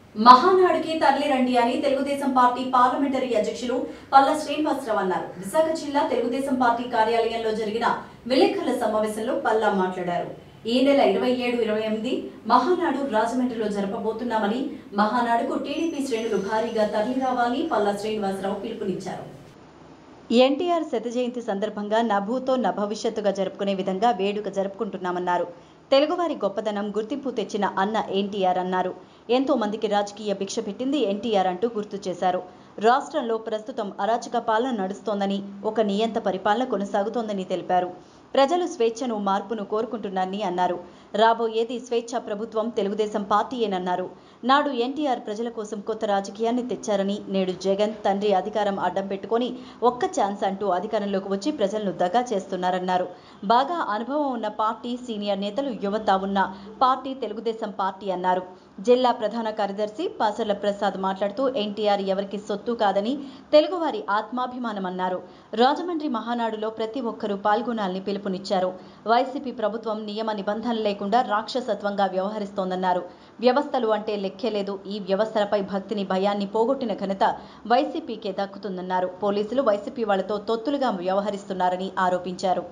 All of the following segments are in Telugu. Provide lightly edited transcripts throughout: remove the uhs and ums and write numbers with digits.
మహానాడుకి తరలిరండి అని తెలుగుదేశం పార్టీ పార్లమెంటరీ అధ్యక్షులు పల్లా శ్రీనివాసరావు అన్నారు. విశాఖ జిల్లా తెలుగుదేశం పార్టీ కార్యాలయంలో జరిగిన విలేకరుల సమావేశంలో పల్లా మాట్లాడారు. ఈ నెల 27-28 మహానాడు రాజమండ్రిలో జరపబోతున్నామని, మహానాడుకు టీడీపీ శ్రేణులు భారీగా తరలిరావాలని పల్లా శ్రీనివాసరావు పిలుపునిచ్చారు. ఎన్టీఆర్ శత జయంతి సందర్భంగా నభూతో నభవిష్యత్తుగా జరుపుకునే విధంగా వేడుక జరుపుకుంటున్నామన్నారు. తెలుగువారి గొప్పదనం గుర్తింపు తెచ్చిన అన్న ఎన్టీఆర్ అన్నారు. ఎంతో మందికి రాజకీయ భిక్ష పెట్టింది ఎన్టీఆర్ అంటూ గుర్తు చేశారు. రాష్ట్రంలో ప్రస్తుతం అరాచక పాలన నడుస్తోందని, ఒక నియంత పరిపాలన కొనసాగుతోందని తెలిపారు. ప్రజలు స్వేచ్ఛను, మార్పును కోరుకుంటున్నారని అన్నారు. రాబోయేది స్వేచ్ఛ ప్రభుత్వం తెలుగుదేశం పార్టీయేనన్నారు. నాడు ఎన్టీఆర్ ప్రజల కోసం కొత్త రాజకీయాన్ని తెచ్చారని, నేడు జగన్ తండ్రి అధికారం అడ్డం పెట్టుకుని ఒక్క ఛాన్స్ అంటూ అధికారంలోకి వచ్చి ప్రజలను దగా చేస్తున్నారన్నారు. బాగా అనుభవం ఉన్న పార్టీ, సీనియర్ నేతలు, యువత ఉన్న పార్టీ తెలుగుదేశం పార్టీ అన్నారు. జిల్లా ప్రధాన కార్యదర్శి పాసర్ల ప్రసాద్ మాట్లాడుతూ ఎన్టీఆర్ ఎవరికి సొత్తు కాదని, తెలుగువారి ఆత్మాభిమానమన్నారు. రాజమండ్రి మహానాడులో ప్రతి ఒక్కరూ పాల్గొనాలని పిలుపునిచ్చారు. వైసీపీ ప్రభుత్వం నియమ నిబంధనలు లేకుండా రాక్షసత్వంగా వ్యవహరిస్తోందన్నారు. వ్యవస్థలు అంటే లెక్కే లేదు. ఈ వ్యవస్థలపై భక్తిని, భయాన్ని పోగొట్టిన ఘనత వైసీపీకే దక్కుతుందన్నారు. పోలీసులు వైసీపీ వాళ్లతో తొత్తులుగా వ్యవహరిస్తున్నారని ఆరోపించారు.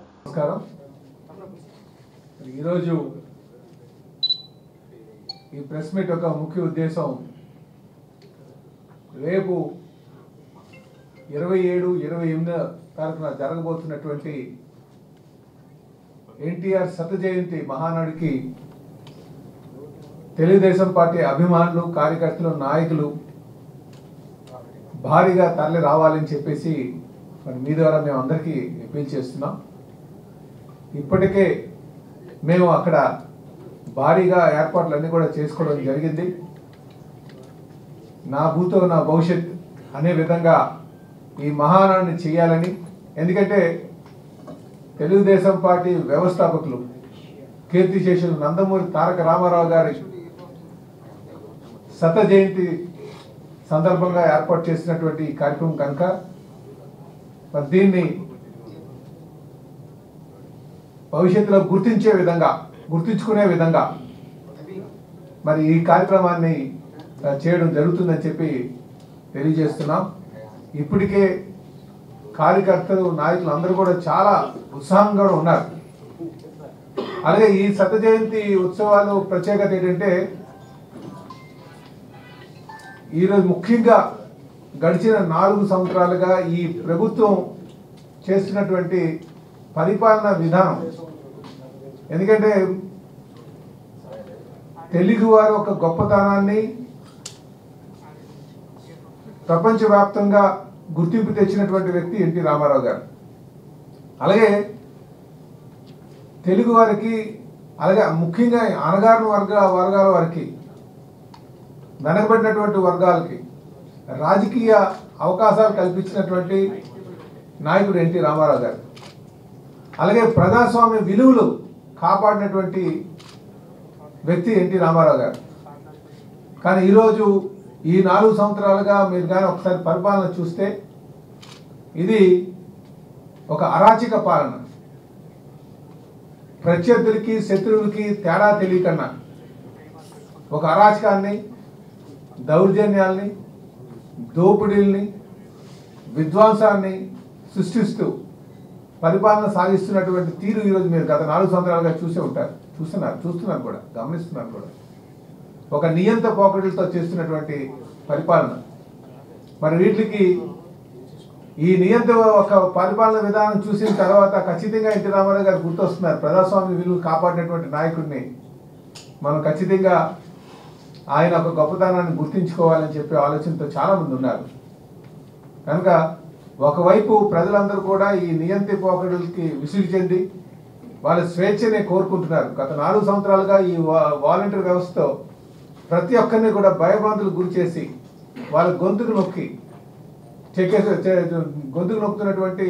ఈ ప్రెస్ మీట్ యొక్క ముఖ్య ఉద్దేశం రేపు 27-28 తారీఖున జరగబోతున్నటువంటి ఎన్టీఆర్ శత జయంతి మహానాడుకి తెలుగుదేశం పార్టీ అభిమానులు, కార్యకర్తలు, నాయకులు భారీగా తరలి రావాలని చెప్పేసి మరి మీ ద్వారా మేము అందరికీ అప్పీల్ చేస్తున్నాం. ఇప్పటికే మేము అక్కడ భారీగా ఏర్పాట్లన్నీ కూడా చేసుకోవడం జరిగింది. నా భూతో నా భవిష్యత్ అనే విధంగా ఈ మహానాడుని చేయాలని, ఎందుకంటే తెలుగుదేశం పార్టీ వ్యవస్థాపకులు కీర్తిశేషులు నందమూరి తారక రామారావు గారి శత జయంతి సందర్భంగా ఏర్పాటు చేసినటువంటి ఈ కార్యక్రమం కనుక మరి దీన్ని భవిష్యత్తులో గుర్తించుకునే విధంగా మరి ఈ కార్యక్రమాన్ని చేయడం జరుగుతుందని చెప్పి తెలియజేస్తున్నాం. ఇప్పటికే కార్యకర్తలు, నాయకులు అందరూ కూడా చాలా ఉత్సాహంగా ఉన్నారు. అలాగే ఈ శత జయంతి ఉత్సవాలు ప్రత్యేకత ఏంటంటే ఈరోజు ముఖ్యంగా గడిచిన 4 సంవత్సరాలుగా ఈ ప్రభుత్వం చేస్తున్నటువంటి పరిపాలన విధానం, ఎందుకంటే తెలుగువారి ఒక గొప్పతనాన్ని ప్రపంచవ్యాప్తంగా గుర్తింపు తెచ్చినటువంటి వ్యక్తి ఎన్టీ రామారావు గారు. అలాగే తెలుగు వారికి, అలాగే ముఖ్యంగా అణగారిన వర్గాల వారికి, వెనకబడినటువంటి వర్గాలకి రాజకీయ అవకాశాలు కల్పించినటువంటి నాయకుడు ఎన్టీ రామారావు గారు. అలాగే ప్రజాస్వామ్య విలువలు కాపాడినటువంటి వ్యక్తి ఎన్టీ రామారావు గారు. కానీ ఈరోజు ఈ 4 సంవత్సరాలుగా మీరు కానీ ఒకసారి పరిపాలన చూస్తే ఇది ఒక అరాచక పాలన. ప్రత్యర్థులకి, శత్రువులకి తేడా తెలియకన్నా ఒక అరాచకాన్ని, దౌర్జన్యాల్ని, దోపిడీల్ని, విధ్వంసాన్ని సృష్టిస్తూ పరిపాలన సాగిస్తున్నటువంటి తీరు ఈరోజు మీరు గత 4 సంవత్సరాలుగా చూస్తున్నారు కూడా, గమనిస్తున్నారు కూడా. ఒక నియంత పోకడలతో చేస్తున్నటువంటి పరిపాలన. మరి వీటికి ఈ నియంత ఒక పరిపాలన విధానం చూసిన తర్వాత ఖచ్చితంగా ఎన్టీ రామారావు గారు గుర్తొస్తున్నారు. ప్రజాస్వామ్య విలువలు కాపాడినటువంటి నాయకుడిని మనం ఖచ్చితంగా ఆయన ఒక గొప్పతనాన్ని గుర్తించుకోవాలని చెప్పే ఆలోచనతో చాలామంది ఉన్నారు. కనుక ఒకవైపు ప్రజలందరూ కూడా ఈ నియంత పోకడలకి విసుగు చెంది వాళ్ళ స్వేచ్ఛనే కోరుకుంటున్నారు. గత 4 సంవత్సరాలుగా ఈ వాలంటీర్ వ్యవస్థతో ప్రతి ఒక్కరిని కూడా భయభ్రాంతులకు గురి చేసి వాళ్ళ గొంతుకు నొక్కుతున్నటువంటి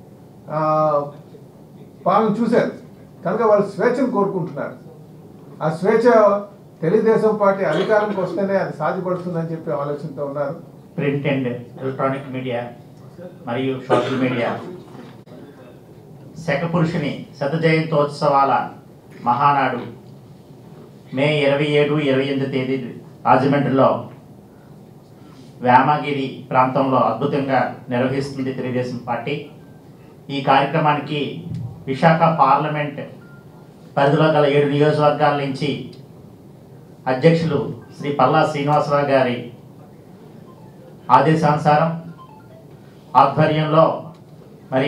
పాలన చూశారు. కనుక వాళ్ళు స్వేచ్ఛను కోరుకుంటున్నారు. ఆ స్వేచ్ఛ తెలుగుదేశం పార్టీ అధికారంకి వస్తేనే అది సాధ్యపడుతుందని చెప్పి ఆలోచనతో ఉన్నారు. ప్రింట్ అండ్ ఎలక్ట్రానిక్ మీడియా మరియు సోషల్ మీడియా శకపురుషుని శత జయంతోత్సవాల మహానాడు మే 27-28 తేదీ రాజమండ్రిలో వేమగిరి ప్రాంతంలో అద్భుతంగా నిర్వహిస్తుంది తెలుగుదేశం పార్టీ. ఈ కార్యక్రమానికి విశాఖ పార్లమెంట్ పరిధిలో గల 7 నియోజకవర్గాల నుంచి అధ్యక్షులు శ్రీ పల్లా శ్రీనివాసరావు గారి ఆదేశానుసారం ఆధ్వర్యంలో మరి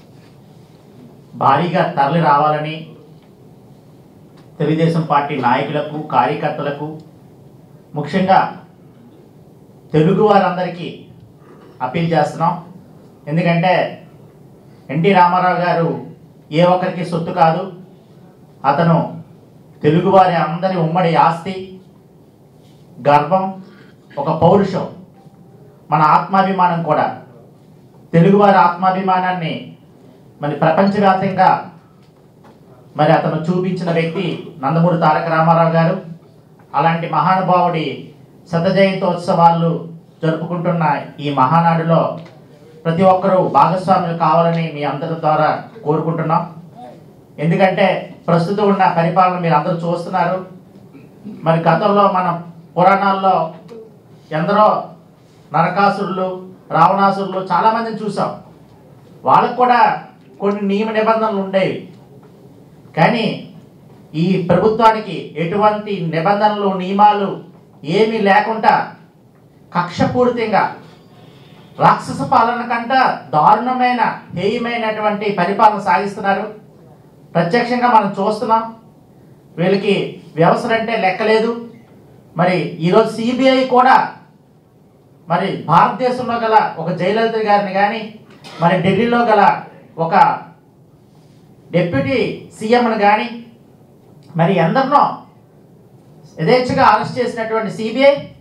భారీగా తరలి రావాలని తెలుగుదేశం పార్టీ నాయకులకు, కార్యకర్తలకు, ముఖ్యంగా తెలుగు వారందరికీ అప్పీల్ చేస్తున్నాం. ఎందుకంటే ఎన్టీ రామారావు గారు ఏ ఒక్కరికి సొత్తు కాదు. అతను తెలుగువారి అందరి ఉమ్మడి ఆస్తి, గర్వం, ఒక పౌరుషం, మన ఆత్మాభిమానం కూడా. తెలుగువారి ఆత్మాభిమానాన్ని మరి ప్రపంచవ్యాప్తంగా మరి అతను చూపించిన వ్యక్తి నందమూరి తారక రామారావు గారు. అలాంటి మహానుభావుడి శత జయంతోత్సవాలు జరుపుకుంటున్న ఈ మహానాడులో ప్రతి ఒక్కరూ భాగస్వాములు కావాలని మీ అందరి ద్వారా కోరుకుంటున్నాం. ఎందుకంటే ప్రస్తుతం ఉన్న పరిపాలన మీరు అందరూ చూస్తున్నారు. మరి గతంలో మన పురాణాల్లో ఎందరో నరకాసురులు, రావణాసురులు చాలామందిని చూసాం. వాళ్ళకు కూడా కొన్ని నియమ నిబంధనలు ఉండేవి. కానీ ఈ ప్రభుత్వానికి ఎటువంటి నిబంధనలు, నియమాలు ఏమీ లేకుండా కక్షపూరితంగా రాక్షస పాలన కంటే దారుణమైన, హేయమైనటువంటి పరిపాలన సాగిస్తున్నారు. ప్రత్యక్షంగా మనం చూస్తున్నాం. వీళ్ళకి వ్యవస్థలు అంటే లెక్కలేదు. మరి ఈరోజు సిబిఐ కూడా మరి భారతదేశంలో గల ఒక జయలలిత గారిని కానీ, మరి ఢిల్లీలో గల ఒక డిప్యూటీ సీఎంను కానీ, మరి ఎందరినో యథేచ్ఛగా అరెస్ట్ చేసినటువంటి సిబిఐ